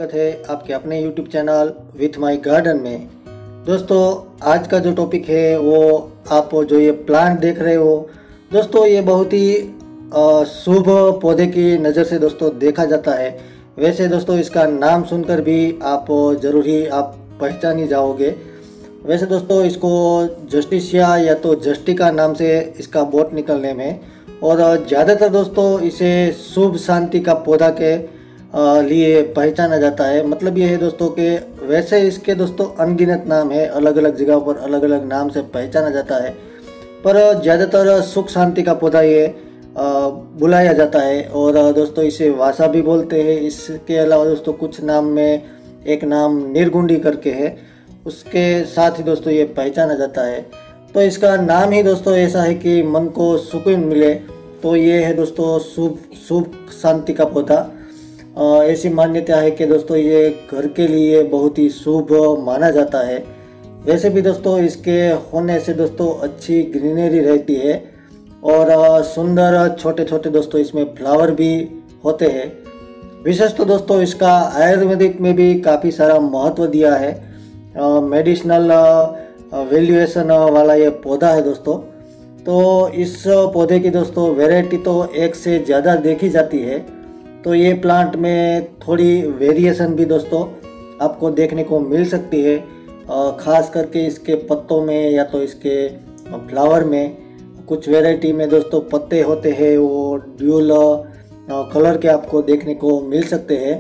स्वागत है आपके अपने YouTube channel with my garden में। दोस्तों आज का जो टॉपिक है वो आप जो ये प्लांट देख रहे हो दोस्तों, ये बहुत ही शुभ पौधे की नज़र से दोस्तों देखा जाता है। वैसे दोस्तों इसका नाम सुनकर भी आप ज़रूर ही आप पहचान ही जाओगे। वैसे दोस्तों इसको जस्टिसिया या तो जस्टिका नाम से इसका बॉटनिकल नेम है और ज़्यादातर दोस्तों इसे शुभ शांति का पौधा के लिए पहचाना जाता है। मतलब ये है दोस्तों कि वैसे इसके दोस्तों अनगिनत नाम है, अलग अलग जगह पर अलग अलग नाम से पहचाना जाता है, पर ज़्यादातर सुख शांति का पौधा ये बुलाया जाता है। और दोस्तों इसे वासा भी बोलते हैं। इसके अलावा दोस्तों कुछ नाम में एक नाम निर्गुंडी करके है, उसके साथ ही दोस्तों ये पहचाना जाता है। तो इसका नाम ही दोस्तों ऐसा है कि मन को सुकून मिले, तो ये है दोस्तों शुभ शांति का पौधा। ऐसी मान्यता है कि दोस्तों ये घर के लिए बहुत ही शुभ माना जाता है। वैसे भी दोस्तों इसके होने से दोस्तों अच्छी ग्रीनरी रहती है और सुंदर छोटे छोटे दोस्तों इसमें फ्लावर भी होते हैं। विशेष तो दोस्तों इसका आयुर्वेदिक में भी काफ़ी सारा महत्व दिया है। मेडिसिनल वैल्यूएशन वाला ये पौधा है दोस्तों। तो इस पौधे की दोस्तों वैरायटी तो एक से ज़्यादा देखी जाती है। तो ये प्लांट में थोड़ी वेरिएशन भी दोस्तों आपको देखने को मिल सकती है, ख़ास करके इसके पत्तों में या तो इसके फ्लावर में। कुछ वैरायटी में दोस्तों पत्ते होते हैं वो ड्यूल कलर के आपको देखने को मिल सकते हैं।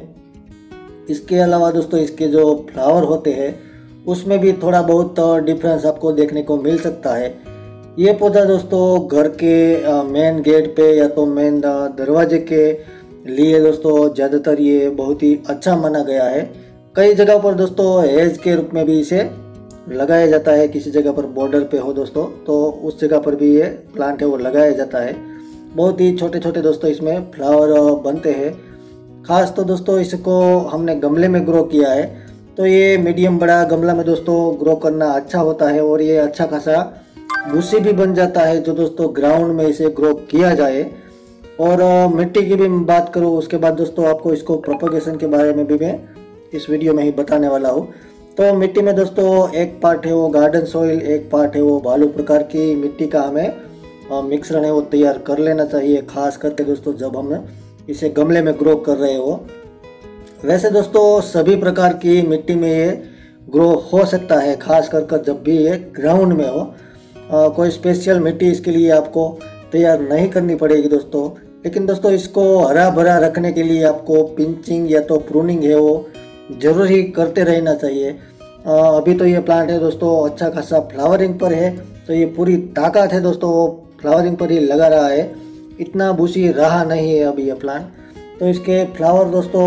इसके अलावा दोस्तों इसके जो फ्लावर होते हैं उसमें भी थोड़ा बहुत डिफरेंस आपको देखने को मिल सकता है। ये पौधा दोस्तों घर के मेन गेट पे या तो मेन दरवाजे के लिए दोस्तों ज़्यादातर ये बहुत ही अच्छा माना गया है। कई जगह पर दोस्तों हेज के रूप में भी इसे लगाया जाता है। किसी जगह पर बॉर्डर पे हो दोस्तों तो उस जगह पर भी ये प्लांट है वो लगाया जाता है। बहुत ही छोटे छोटे दोस्तों इसमें फ्लावर बनते हैं। ख़ास तो दोस्तों इसको हमने गमले में ग्रो किया है, तो ये मीडियम बड़ा गमला में दोस्तों ग्रो करना अच्छा होता है और ये अच्छा खासा भूसी भी बन जाता है जो दोस्तों ग्राउंड में इसे ग्रो किया जाए। और मिट्टी की भी बात करूँ उसके बाद दोस्तों आपको इसको प्रोपगेशन के बारे में भी मैं इस वीडियो में ही बताने वाला हूँ। तो मिट्टी में दोस्तों एक पार्ट है वो गार्डन सॉइल, एक पार्ट है वो बालू प्रकार की मिट्टी का हमें मिश्रण है वो तैयार कर लेना चाहिए, खास करके दोस्तों जब हम इसे गमले में ग्रो कर रहे हो। वैसे दोस्तों सभी प्रकार की मिट्टी में ये ग्रो हो सकता है, खास कर जब भी ये ग्राउंड में हो। कोई स्पेशल मिट्टी इसके लिए आपको तैयार नहीं करनी पड़ेगी दोस्तों। लेकिन दोस्तों इसको हरा भरा रखने के लिए आपको पिंचिंग या तो प्रूनिंग है वो जरूर ही करते रहना चाहिए। अभी तो ये प्लांट है दोस्तों अच्छा खासा फ्लावरिंग पर है, तो ये पूरी ताकत है दोस्तों वो फ्लावरिंग पर ही लगा रहा है, इतना भूसी रहा नहीं है अभी ये प्लांट। तो इसके फ्लावर दोस्तों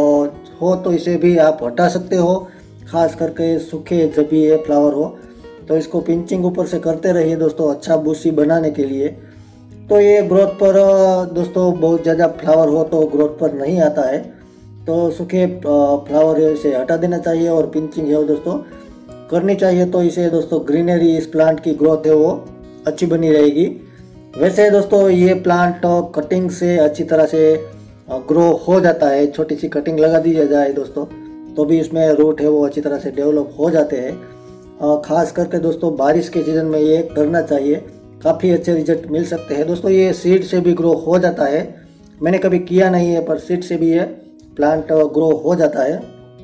हो तो इसे भी आप हटा सकते हो, खास करके सूखे जब भी ये फ्लावर हो तो इसको पिंचिंग ऊपर से करते रहिए दोस्तों अच्छा भूसी बनाने के लिए। तो ये ग्रोथ पर दोस्तों बहुत ज़्यादा फ्लावर हो तो ग्रोथ पर नहीं आता है, तो सूखे फ्लावर है इसे हटा देना चाहिए और पिंचिंग है वो दोस्तों करनी चाहिए। तो इसे दोस्तों ग्रीनरी इस प्लांट की ग्रोथ है वो अच्छी बनी रहेगी। वैसे दोस्तों ये प्लांट कटिंग से अच्छी तरह से ग्रो हो जाता है। छोटी सी कटिंग लगा दी जाए दोस्तों तो भी इसमें रूट है वो अच्छी तरह से डेवलप हो जाते हैं। खास करके दोस्तों बारिश के सीज़न में ये करना चाहिए, काफ़ी अच्छे रिजल्ट मिल सकते हैं दोस्तों। ये सीड से भी ग्रो हो जाता है, मैंने कभी किया नहीं है पर सीड से भी ये प्लांट ग्रो हो जाता है।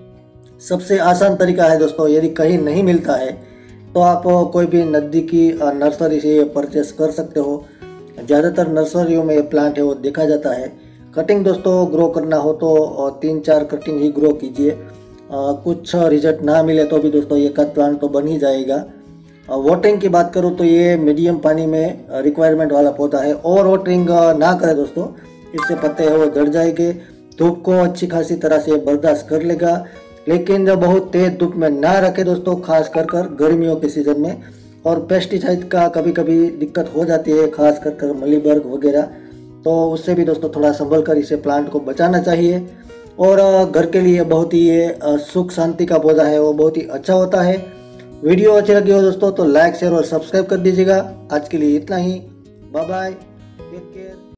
सबसे आसान तरीका है दोस्तों, यदि कहीं नहीं मिलता है तो आप कोई भी नज़दीकी नर्सरी से ये परचेस कर सकते हो। ज़्यादातर नर्सरियों में ये प्लांट है वो देखा जाता है। कटिंग दोस्तों ग्रो करना हो तो 3-4 कटिंग ही ग्रो कीजिए। कुछ रिजल्ट ना मिले तो भी दोस्तों एक आध प्लांट तो बन ही जाएगा। वाटरिंग की बात करूँ तो ये मीडियम पानी में रिक्वायरमेंट वाला पौधा है। ओवर वाटरिंग ना करें दोस्तों, इससे पत्ते है वो जड़ जाएंगे। धूप को अच्छी खासी तरह से बर्दाश्त कर लेगा, लेकिन जब बहुत तेज धूप में ना रखे दोस्तों, खास कर गर्मियों के सीज़न में। और पेस्टिसाइड का कभी कभी दिक्कत हो जाती है, खास कर मलीबर्ग वगैरह, तो उससे भी दोस्तों थोड़ा संभल कर इसे प्लांट को बचाना चाहिए। और घर के लिए बहुत ही ये सुख शांति का पौधा है वो बहुत ही अच्छा होता है। वीडियो अच्छी लगी हो दोस्तों तो लाइक शेयर और सब्सक्राइब कर दीजिएगा। आज के लिए इतना ही, बाय बाय, टेक केयर।